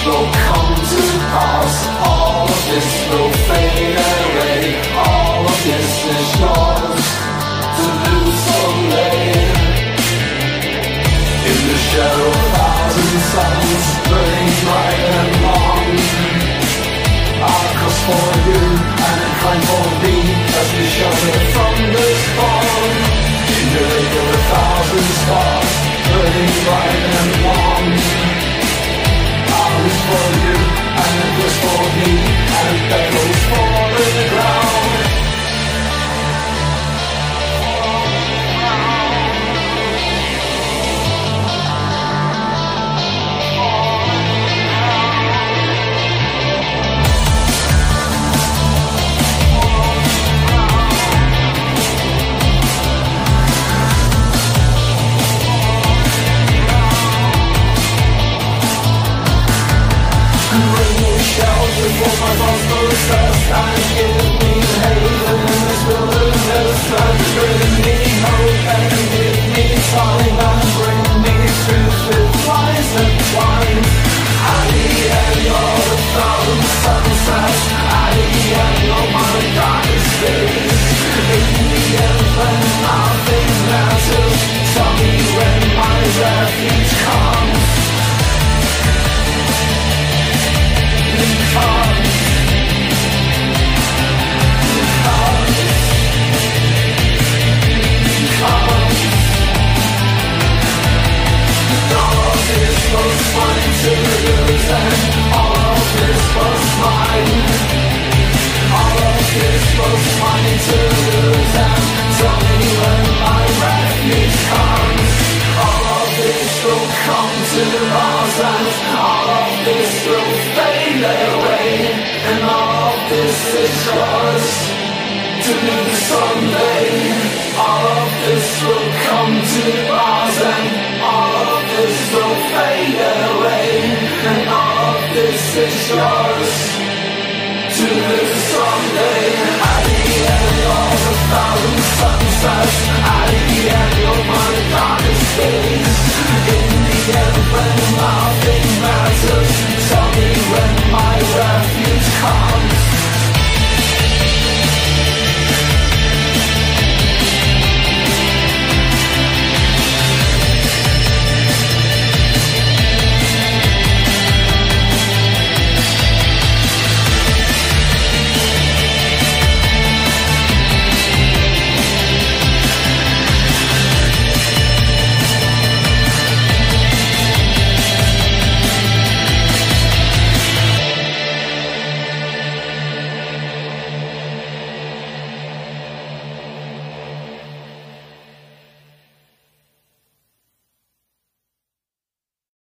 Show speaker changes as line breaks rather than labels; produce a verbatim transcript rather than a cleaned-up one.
will come to pass. All of this will fade away. All of this is yours to lose someday. In the shadow of a thousand suns, burning bright and long, I'll cross for you and climb for me as we shelter from the storm. In the lake of a thousand stars, burning bright and long, I'll wish for you and wish for me and petals fall to the ground. Shelter for my thoughts possessed and give me haven in this wilderness. And bring me hope and give me time and bring me truth with lies and twine. At the end of a thousand sunsets, at the end of my darkest days, in the end when nothing matters, tell me when my refuge comes. Was mine to lose and all of this was mine. All of this was mine to lose and tell me when my refuge comes. All of this will come to pass and all of this will fade away. And all of this is yours to lose someday. All of this will come to pass and all of this will fade away. And all of this is yours to lose someday. At the end of a thousand sunsets, at the end of my darkest days, in the end when nothing matters, tell me when my rest